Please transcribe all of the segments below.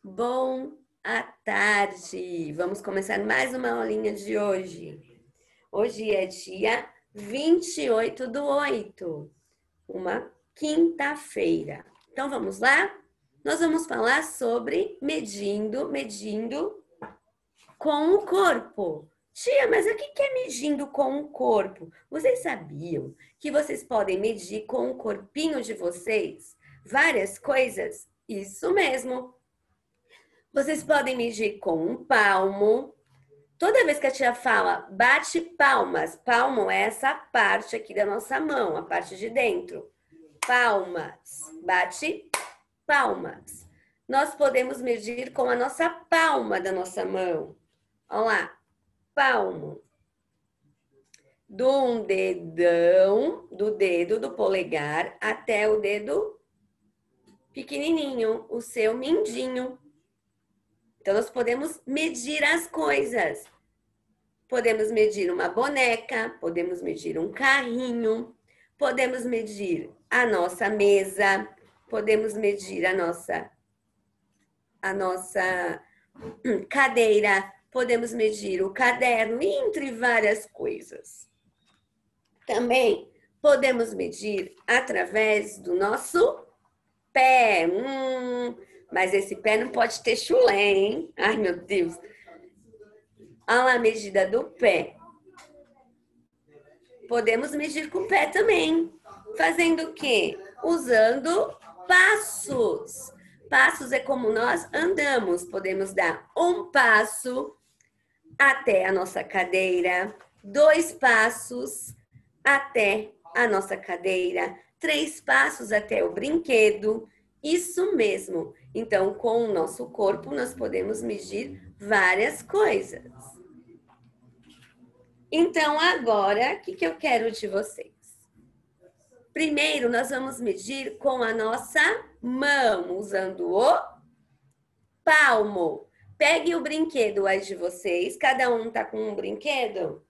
Boa tarde! Vamos começar mais uma aulinha de hoje. Hoje é dia 28/8, uma quinta-feira. Então vamos lá? Nós vamos falar sobre medindo com o corpo. Tia, mas o que é medindo com o corpo? Vocês sabiam que vocês podem medir com o corpinho de vocês várias coisas? Isso mesmo! Vocês podem medir com um palmo. Toda vez que a tia fala, bate palmas. Palmo é essa parte aqui da nossa mão, a parte de dentro. Palmas. Bate palmas. Nós podemos medir com a nossa palma da nossa mão. Olha lá. Palmo. Do dedão, do dedo do polegar até o dedo pequenininho, o seu mindinho. Então, nós podemos medir as coisas. Podemos medir uma boneca, podemos medir um carrinho, podemos medir a nossa mesa, podemos medir a nossa cadeira, podemos medir o caderno, entre várias coisas. Também podemos medir através do nosso pé. Mas esse pé não pode ter chulé, hein? Ai, meu Deus. Olha lá a medida do pé. Podemos medir com o pé também. Fazendo o quê? Usando passos. Passos é como nós andamos. Podemos dar um passo até a nossa cadeira, 2 passos até a nossa cadeira, 3 passos até o brinquedo. Isso mesmo. Então, com o nosso corpo, nós podemos medir várias coisas. Então, agora, o que eu quero de vocês? Primeiro, nós vamos medir com a nossa mão, usando o palmo. Pegue o brinquedo aí de vocês. Cada um tá com um brinquedo?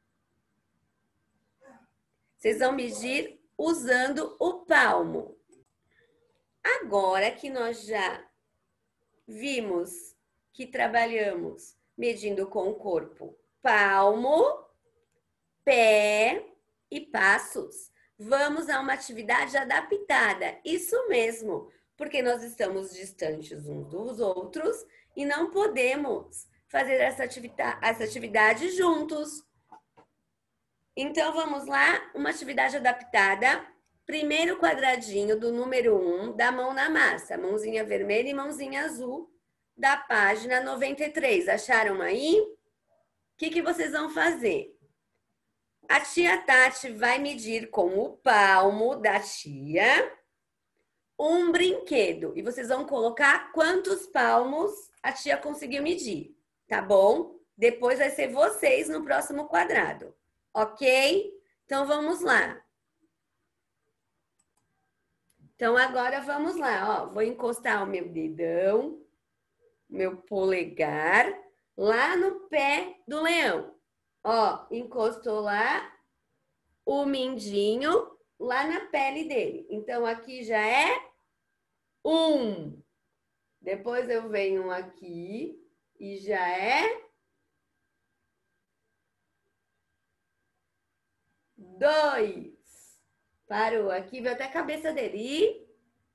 Vocês vão medir usando o palmo. Agora que nós já vimos que trabalhamos medindo com o corpo, palmo, pé e passos. Vamos a uma atividade adaptada. Isso mesmo, porque nós estamos distantes uns dos outros e não podemos fazer essa atividade juntos. Então, vamos lá, uma atividade adaptada. Primeiro quadradinho do número 1, da mão na massa. Mãozinha vermelha e mãozinha azul da página 93. Acharam aí? O que vocês vão fazer? A tia Tati vai medir com o palmo da tia um brinquedo. E vocês vão colocar quantos palmos a tia conseguiu medir, tá bom? Depois vai ser vocês no próximo quadrado, ok? Então, vamos lá. Então, agora vamos lá, ó. Vou encostar o meu dedão, meu polegar, lá no pé do leão. Ó, encostou lá o mindinho lá na pele dele. Então, aqui já é 1. Depois eu venho aqui e já é 2. Parou aqui, veio até a cabeça dele. E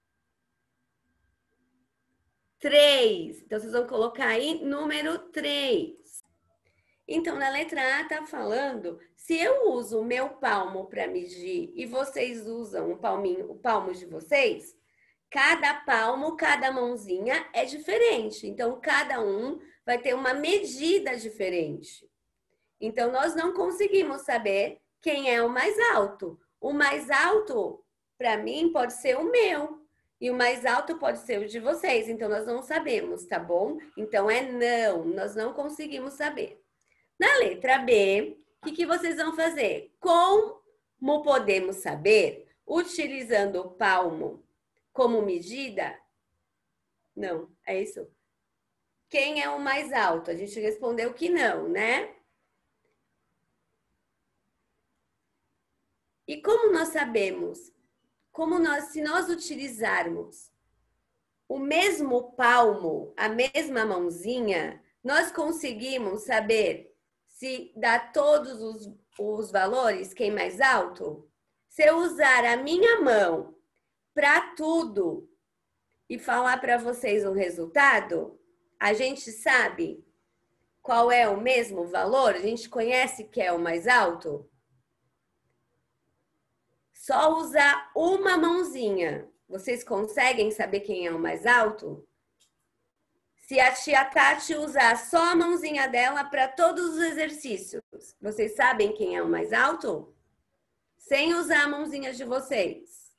3. Então, vocês vão colocar aí número 3. Então, na letra A tá falando, se eu uso o meu palmo para medir e vocês usam o palmo de vocês, cada palmo, cada mãozinha é diferente. Então, cada um vai ter uma medida diferente. Então, nós não conseguimos saber quem é o mais alto. O mais alto, para mim, pode ser o meu. E o mais alto pode ser o de vocês. Então, nós não sabemos, tá bom? Então, é não. Nós não conseguimos saber. Na letra B, o que vocês vão fazer? Como podemos saber? Utilizando o palmo como medida? Não, é isso? Quem é o mais alto? A gente respondeu que não, né? E como nós sabemos? Se nós utilizarmos o mesmo palmo, a mesma mãozinha, nós conseguimos saber se dá todos os valores, quem mais alto? Se eu usar a minha mão para tudo e falar para vocês o resultado, a gente sabe qual é o mesmo valor? A gente conhece que é o mais alto? Só usar uma mãozinha. Vocês conseguem saber quem é o mais alto? Se a tia Tati usar só a mãozinha dela para todos os exercícios, vocês sabem quem é o mais alto? Sem usar a mãozinha de vocês.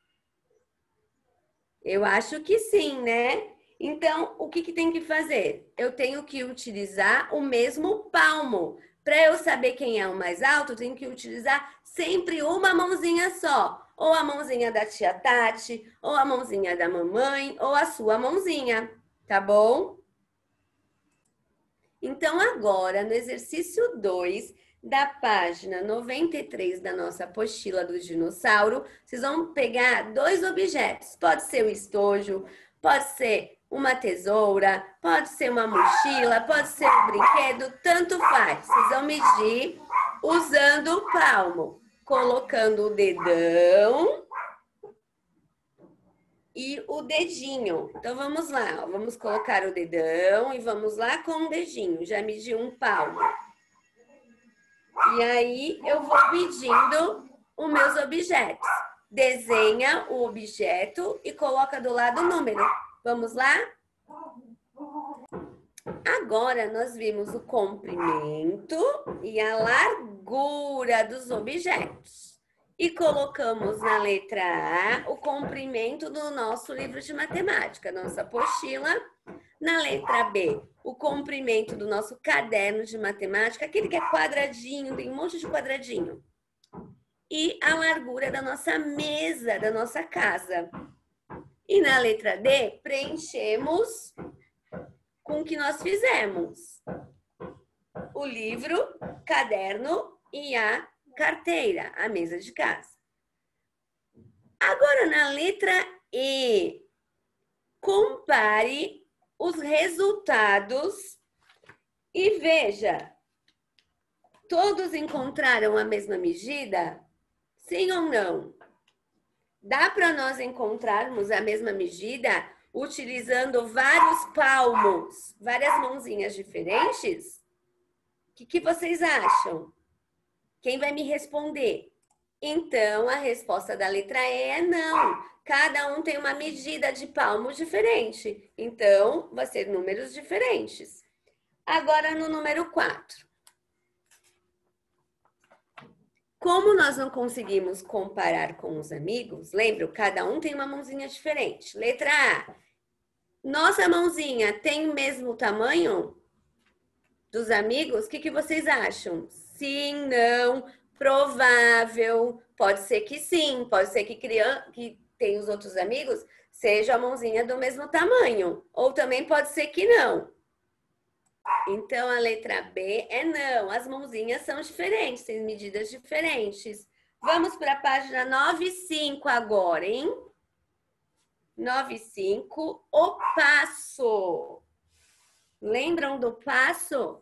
Eu acho que sim, né? Então, o que tem que fazer? Eu tenho que utilizar o mesmo palmo. Para eu saber quem é o mais alto, eu tenho que utilizar sempre uma mãozinha só. Ou a mãozinha da tia Tati, ou a mãozinha da mamãe, ou a sua mãozinha, tá bom? Então, agora, no exercício 2 da página 93 da nossa apostila do dinossauro, vocês vão pegar 2 objetos. Pode ser o estojo, pode ser uma tesoura, pode ser uma mochila, pode ser um brinquedo, tanto faz. Vocês vão medir usando o palmo, colocando o dedão e o dedinho. Então, vamos lá. Vamos colocar o dedão e vamos lá com o dedinho. Já medi um palmo. E aí, eu vou medindo os meus objetos. Desenha o objeto e coloca do lado o número. Vamos lá? Agora, nós vimos o comprimento e a largura dos objetos. E colocamos na letra A o comprimento do nosso livro de matemática, nossa apostila. Na letra B, o comprimento do nosso caderno de matemática, aquele que é quadradinho, tem um monte de quadradinho. E a largura da nossa mesa, da nossa casa. E na letra D, preenchemos com o que nós fizemos. O livro, caderno e a carteira, a mesa de casa. Agora, na letra E, compare os resultados e veja, todos encontraram a mesma medida? Sim ou não? Dá para nós encontrarmos a mesma medida utilizando vários palmos, várias mãozinhas diferentes? O que vocês acham? Quem vai me responder? Então, a resposta da letra E é não. Cada um tem uma medida de palmo diferente. Então, vai ser números diferentes. Agora, no número 4. Como nós não conseguimos comparar com os amigos, lembra? Cada um tem uma mãozinha diferente. Letra A. Nossa mãozinha tem o mesmo tamanho dos amigos? O que vocês acham? Sim, não, provável. Pode ser que sim, pode ser que tem os outros amigos seja a mãozinha do mesmo tamanho. Ou também pode ser que não. Então, a letra B é não. As mãozinhas são diferentes, têm medidas diferentes. Vamos para a página 95 agora, hein? 95, o passo. Lembram do passo?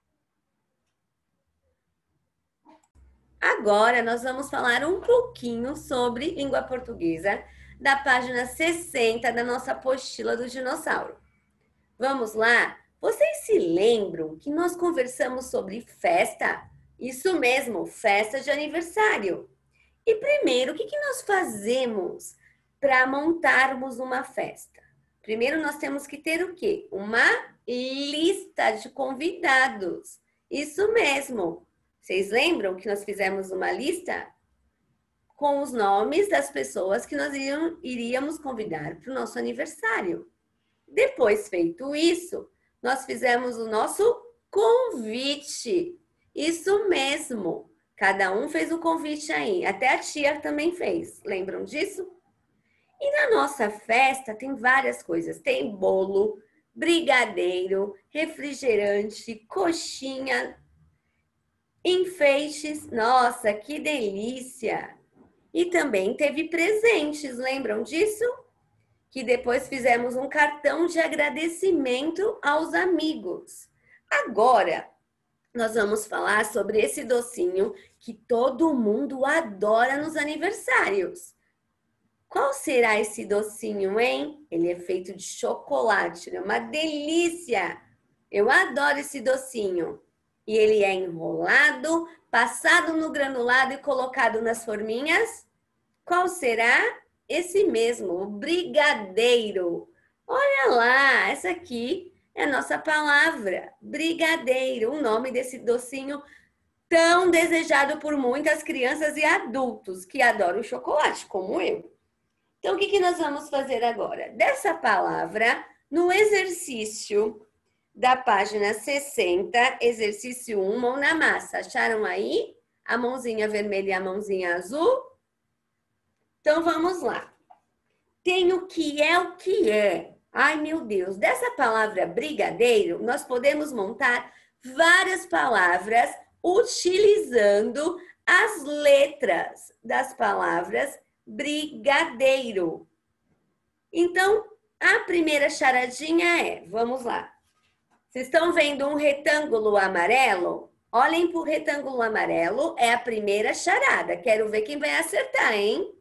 Agora, nós vamos falar um pouquinho sobre língua portuguesa da página 60 da nossa apostila do dinossauro. Vamos lá? Vocês se lembram que nós conversamos sobre festa? Isso mesmo, festa de aniversário. E primeiro, o que nós fazemos para montarmos uma festa? Primeiro, nós temos que ter o quê? Uma lista de convidados. Isso mesmo. Vocês lembram que nós fizemos uma lista com os nomes das pessoas que nós iríamos convidar para o nosso aniversário? Depois feito isso, nós fizemos o nosso convite. Isso mesmo. Cada um fez o convite aí. Até a tia também fez. Lembram disso? E na nossa festa tem várias coisas. Tem bolo, brigadeiro, refrigerante, coxinha, enfeites. Nossa, que delícia! E também teve presentes. Lembram disso? que depois fizemos um cartão de agradecimento aos amigos. Agora, nós vamos falar sobre esse docinho que todo mundo adora nos aniversários. Qual será esse docinho, hein? Ele é feito de chocolate, é uma delícia! Eu adoro esse docinho. E ele é enrolado, passado no granulado e colocado nas forminhas. Qual será? Esse mesmo, o brigadeiro. Olha lá, essa aqui é a nossa palavra, brigadeiro, o nome desse docinho tão desejado por muitas crianças e adultos que adoram chocolate, como eu. Então, o que nós vamos fazer agora? Dessa palavra, no exercício da página 60, exercício 1, mão na massa. Acharam aí? A mãozinha vermelha e a mãozinha azul? Então, vamos lá. Tem o que é o que é. Ai, meu Deus. Dessa palavra brigadeiro, nós podemos montar várias palavras utilizando as letras das palavras brigadeiro. Então, a primeira charadinha é, vamos lá. Vocês estão vendo um retângulo amarelo? Olhem para o retângulo amarelo, é a primeira charada. Quero ver quem vai acertar, hein?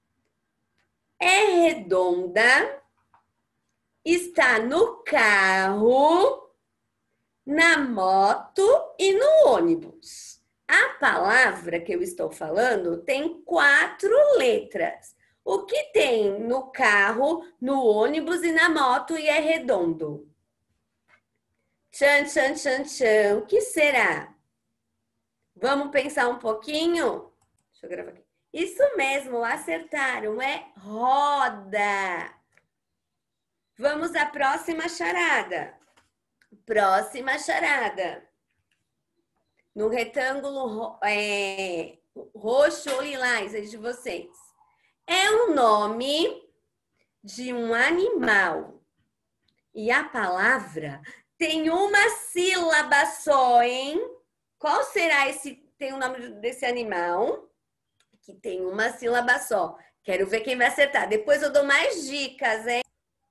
É redonda, está no carro, na moto e no ônibus. A palavra que eu estou falando tem 4 letras. O que tem no carro, no ônibus e na moto e é redondo? Tchan, tchan, tchan, tchan. O que será? Vamos pensar um pouquinho? Deixa eu gravar aqui. Isso mesmo, acertaram. É roda. Vamos à próxima charada. Próxima charada. No retângulo roxo ou lilás, de vocês. É o nome de um animal. E a palavra tem uma sílaba só, hein? Qual será tem o nome desse animal? Que tem uma sílaba só. Quero ver quem vai acertar. Depois eu dou mais dicas, hein?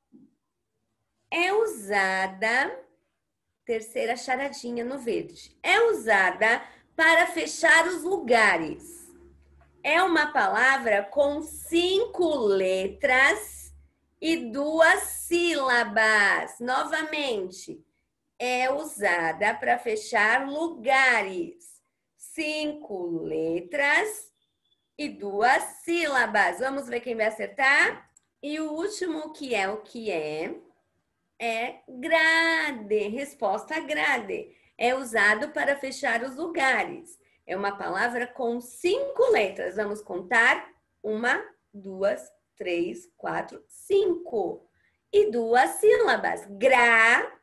É usada, terceira charadinha no verde. É usada para fechar os lugares. É uma palavra com 5 letras e 2 sílabas. Novamente, é usada para fechar lugares. 5 letras e 2 sílabas. Vamos ver quem vai acertar? E o último que é o que é grade. Resposta grade. É usado para fechar os lugares. É uma palavra com 5 letras. Vamos contar? 1, 2, 3, 4, 5. E 2 sílabas. Grade.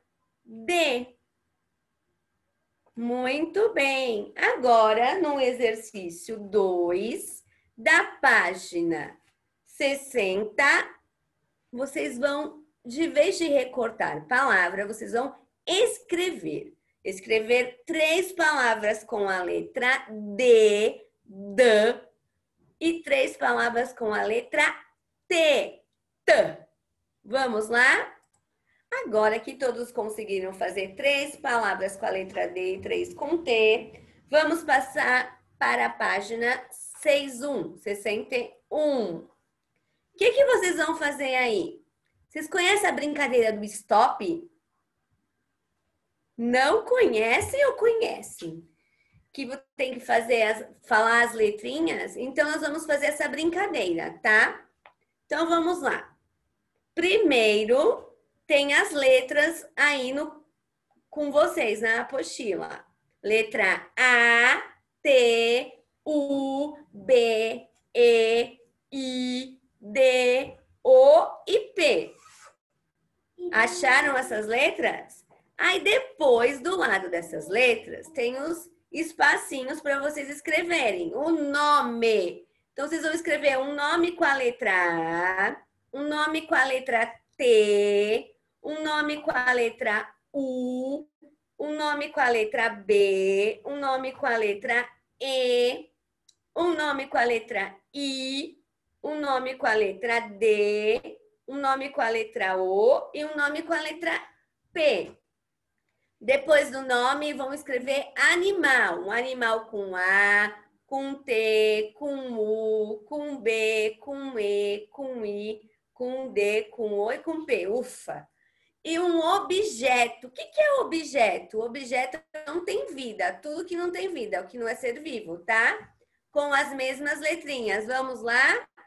Muito bem. Agora, no exercício 2 da página 60, vocês vão, de vez de recortar palavra, vocês vão escrever. Escrever 3 palavras com a letra D, e 3 palavras com a letra T, T. Vamos lá? Agora que todos conseguiram fazer 3 palavras com a letra D e 3 com T, vamos passar para a página 61. O que vocês vão fazer aí? Vocês conhecem a brincadeira do stop? Não conhecem ou conhecem? Que tem que falar as letrinhas? Então, nós vamos fazer essa brincadeira, tá? Então, vamos lá. Primeiro, tem as letras aí com vocês na apostila. Letra A, T, U, B, E, I, D, O e P. Acharam essas letras? Aí depois, do lado dessas letras, tem os espacinhos para vocês escreverem. O nome. Então, vocês vão escrever um nome com a letra A, um nome com a letra T, um nome com a letra U, um nome com a letra B, um nome com a letra E, um nome com a letra I, um nome com a letra D, um nome com a letra O e um nome com a letra P. Depois do nome, vamos escrever animal. Um animal com A, com T, com U, com B, com E, com I, com D, com O e com P. Ufa! E um objeto. O que é objeto? O objeto não tem vida. Tudo que não tem vida, o que não é ser vivo, tá? Com as mesmas letrinhas. Vamos lá?